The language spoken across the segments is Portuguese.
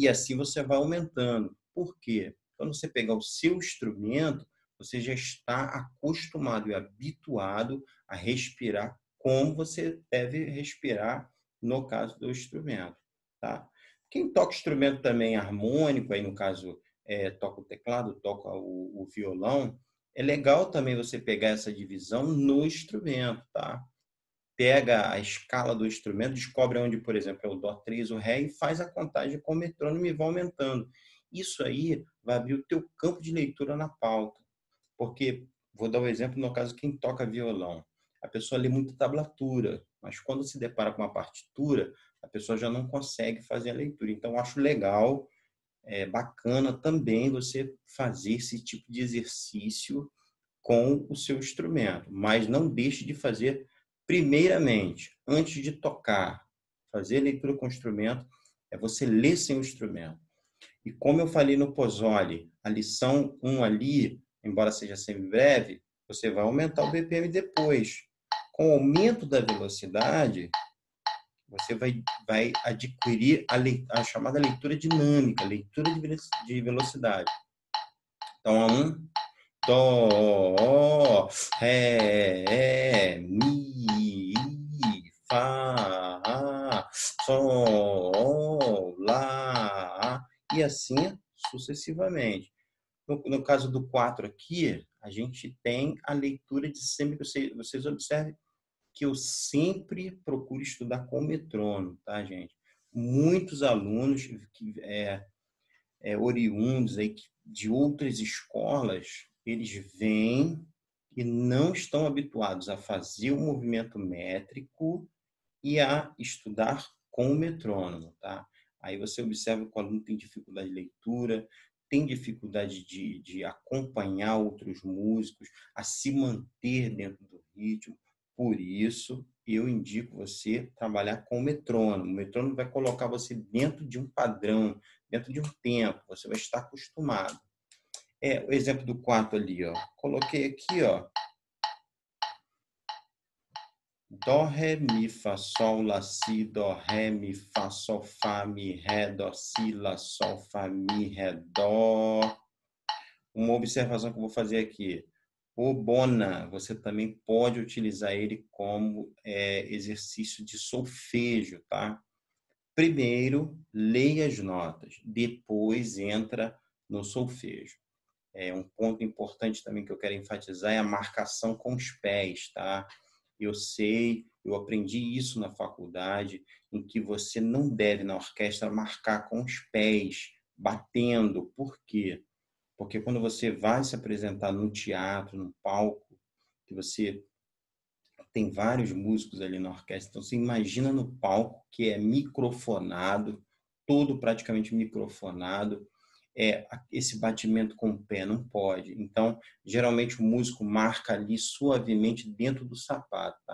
E assim você vai aumentando. Por quê? Quando você pegar o seu instrumento, você já está acostumado e habituado a respirar como você deve respirar no caso do instrumento, tá? Quem toca instrumento também harmônico, aí no caso toca o teclado, toca o violão, é legal também você pegar essa divisão no instrumento, tá? Pega a escala do instrumento, descobre onde, por exemplo, é o Dó 3, o Ré, e faz a contagem com o metrônomo e vai aumentando. Isso aí vai abrir o teu campo de leitura na pauta. Porque, vou dar um exemplo, no caso, quem toca violão. A pessoa lê muito tablatura, mas quando se depara com uma partitura, a pessoa já não consegue fazer a leitura. Então, eu acho legal, bacana também você fazer esse tipo de exercício com o seu instrumento, mas não deixe de fazer primeiramente, antes de tocar, fazer leitura com o instrumento, é você ler sem o instrumento. E como eu falei no Pozzoli, a lição 1 ali, embora seja semi-breve, você vai aumentar o BPM depois. Com o aumento da velocidade, você vai adquirir a chamada leitura dinâmica, leitura de velocidade. Então, a 1, Dó, Ré, Mi, Fá, Sol, Lá, e assim sucessivamente. No caso do 4 aqui, a gente tem a leitura de sempre. Vocês observem que eu sempre procuro estudar com metrônomo, tá, gente? Muitos alunos que oriundos aí de outras escolas, eles vêm e não estão habituados a fazer o movimento métrico e a estudar com o metrônomo, tá? Aí você observa que o aluno tem dificuldade de leitura, tem dificuldade de acompanhar outros músicos, a se manter dentro do ritmo. Por isso, eu indico você trabalhar com o metrônomo. O metrônomo vai colocar você dentro de um padrão, dentro de um tempo. Você vai estar acostumado. O exemplo do quarto ali, ó. Coloquei aqui, ó. Dó, ré, mi, fá, sol, lá, si, dó, ré, mi, fá, sol, fá, mi, ré, dó, si, lá, sol, fá, mi, ré, dó. Uma observação que eu vou fazer aqui. O bona, você também pode utilizar ele como exercício de solfejo, tá? Primeiro, leia as notas, depois entra no solfejo. Um ponto importante também que eu quero enfatizar é a marcação com os pés, tá? Eu sei, eu aprendi isso na faculdade, em que você não deve, na orquestra, marcar com os pés, batendo. Por quê? Porque quando você vai se apresentar no teatro, no palco, que você tem vários músicos ali na orquestra, então você imagina no palco que é microfonado, todo praticamente microfonado, esse batimento com o pé não pode. Então, geralmente o músico marca ali suavemente dentro do sapato. Tá?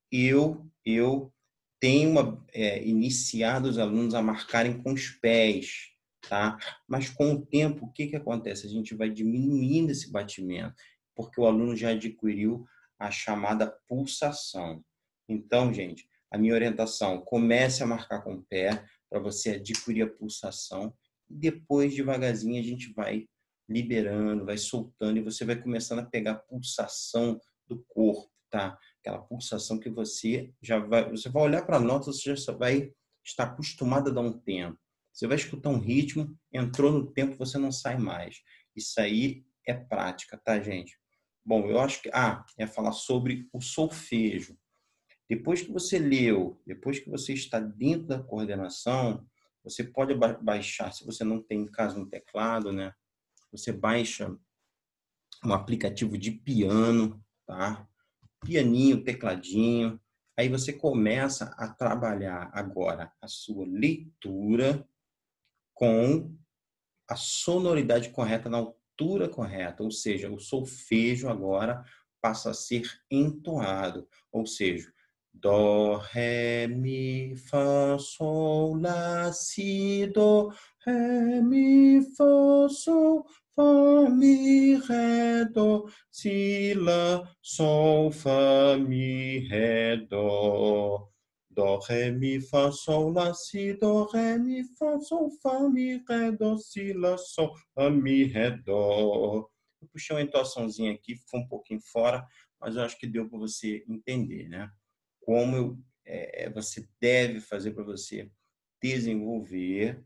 Eu tenho iniciado os alunos a marcarem com os pés, tá? Mas com o tempo, o que que acontece? A gente vai diminuindo esse batimento, porque o aluno já adquiriu a chamada pulsação. Então, gente, a minha orientação, comece a marcar com o pé para você adquirir a pulsação e depois, devagarzinho, a gente vai liberando, vai soltando e você vai começando a pegar a pulsação do corpo, tá? Aquela pulsação que você vai olhar para a nota, você já vai estar acostumado a dar um tempo. Você vai escutar um ritmo, entrou no tempo, você não sai mais. Isso aí é prática, tá, gente? Bom, eu acho que é falar sobre o solfejo. Depois que você leu, depois que você está dentro da coordenação, você pode baixar, se você não tem em casa um teclado, né? Você baixa um aplicativo de piano, tá? Pianinho, tecladinho. Aí você começa a trabalhar agora a sua leitura com a sonoridade correta, na altura correta, ou seja, o solfejo agora passa a ser entoado, ou seja, dó, ré, mi, fá, sol, lá, si, dó, ré, mi, fá, sol, fá, mi, ré, dó, si, lá, sol, fá, mi, ré, dó, dó, ré, mi, fá, sol, lá, si, dó, ré, mi, fá, sol, fá, mi, ré, dó, si, lá, sol, lá, mi, ré, dó. Eu puxei uma entoaçãozinha aqui, ficou um pouquinho fora, mas eu acho que deu para você entender, né? Como você deve fazer para você desenvolver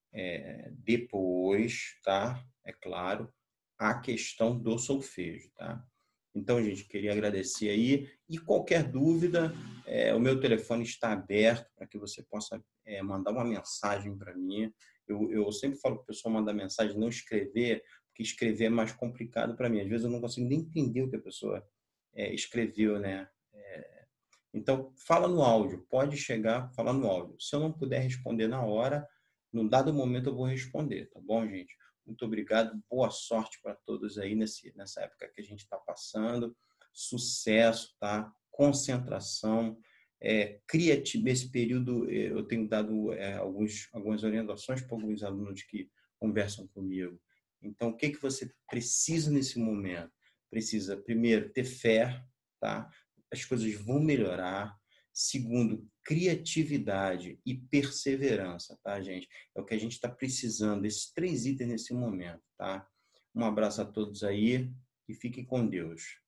depois, tá? É claro, a questão do solfejo, tá? Então, gente, queria agradecer aí. E qualquer dúvida, o meu telefone está aberto para que você possa mandar uma mensagem para mim. Eu sempre falo para o pessoal mandar mensagem, não escrever, porque escrever é mais complicado para mim. Às vezes eu não consigo nem entender o que a pessoa escreveu, né? Então, fala no áudio, pode chegar, fala no áudio. Se eu não puder responder na hora, num dado momento eu vou responder, tá bom, gente? Muito obrigado, boa sorte para todos aí nessa época que a gente está passando. Sucesso, tá? Concentração, criatividade. Esse período eu tenho dado algumas orientações para alguns alunos que conversam comigo. Então, o que você precisa nesse momento? Precisa, primeiro, ter fé, tá? As coisas vão melhorar. Segundo, criatividade e perseverança, tá, gente? É o que a gente está precisando, esses 3 itens nesse momento, tá? Um abraço a todos aí e fiquem com Deus.